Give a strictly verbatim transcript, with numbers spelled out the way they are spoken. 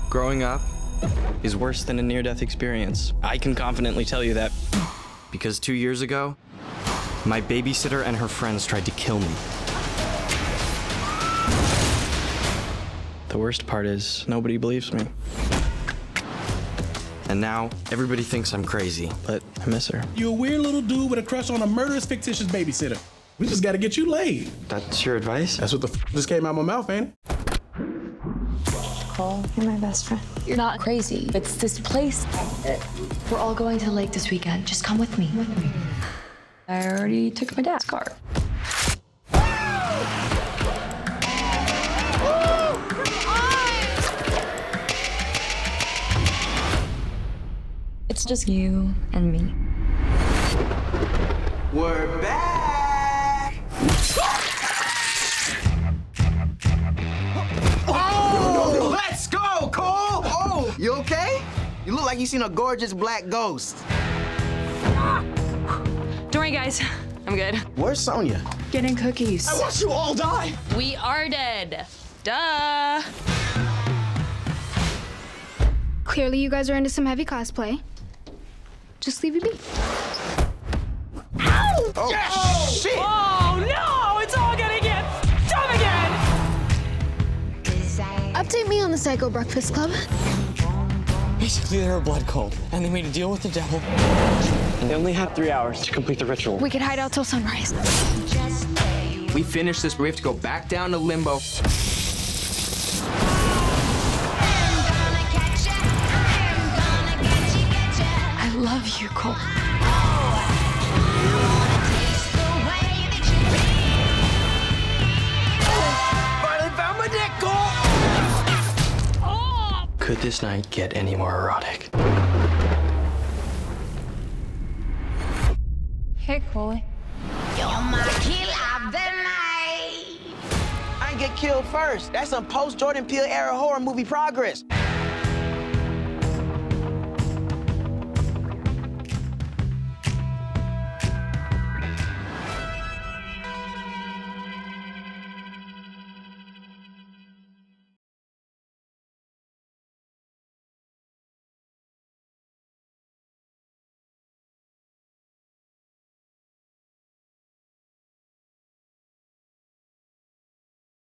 Growing up is worse than a near-death experience. I can confidently tell you that because two years ago, my babysitter and her friends tried to kill me. The worst part is nobody believes me. And now everybody thinks I'm crazy, but I miss her. You're a weird little dude with a crush on a murderous, fictitious babysitter. We just gotta get you laid. That's your advice? That's what the f just came out my mouth, ain't it? Cole, you're my best friend. You're not crazy. It's this place. We're all going to the lake this weekend. Just come with me. With me. I already took my dad's car. It's just you and me. We're back! Oh! Let's go, Cole! Oh, you okay? You look like you seen a gorgeous black ghost. Don't worry, guys. I'm good. Where's Sonia? Getting cookies. I watched you all die! We are dead. Duh. Clearly, you guys are into some heavy cosplay. Just leave you be. Ow! Oh, yes! Oh, shit! Oh, no! It's all gonna get dumb again! Update me on the Psycho Breakfast Club. Basically, they're a blood cult, and they made a deal with the devil. And they only had three hours to complete the ritual. We could hide out till sunrise. We finish this, we have to go back down to limbo. I love you, Cole. Finally found my dick, Cole! Oh! Could this night get any more erotic? Hey, Cole. You're my killer of the night. I ain't get killed first. That's some post-Jordan Peele era horror movie progress.